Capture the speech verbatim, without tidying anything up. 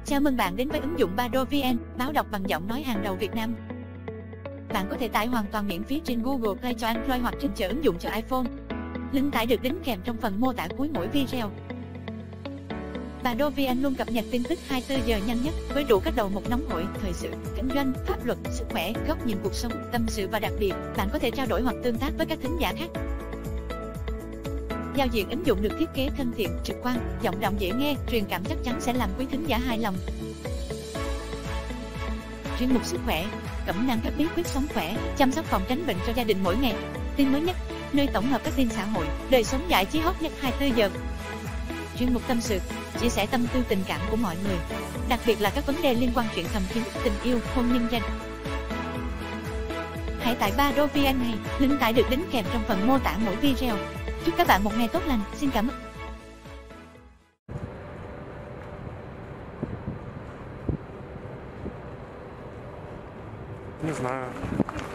Chào mừng bạn đến với ứng dụng Bado vê en, báo đọc bằng giọng nói hàng đầu Việt Nam. Bạn có thể tải hoàn toàn miễn phí trên Google Play cho Android hoặc trên chợ ứng dụng cho iPhone. Link tải được đính kèm trong phần mô tả cuối mỗi video. Bado vê en luôn cập nhật tin tức hai mươi tư giờ nhanh nhất với đủ các đầu mục nóng hổi, thời sự, kinh doanh, pháp luật, sức khỏe, góc nhìn cuộc sống, tâm sự và đặc biệt, bạn có thể trao đổi hoặc tương tác với các thính giả khác. Giao diện ứng dụng được thiết kế thân thiện, trực quan, giọng đọc dễ nghe, truyền cảm chắc chắn sẽ làm quý thính giả hài lòng. Chuyên mục sức khỏe, cẩm nang các bí quyết sống khỏe, chăm sóc phòng tránh bệnh cho gia đình mỗi ngày. Tin mới nhất, nơi tổng hợp các tin xã hội, đời sống giải trí hot nhất hai mươi tư giờ. Chuyên mục tâm sự, chia sẻ tâm tư tình cảm của mọi người, đặc biệt là các vấn đề liên quan chuyện thầm kín, tình yêu, hôn nhân gia đình. Hãy tải Bado vê en này, link tải được đính kèm trong phần mô tả mỗi video. Chúc các bạn một ngày tốt lành. Xin cảm ơn. Не знаю.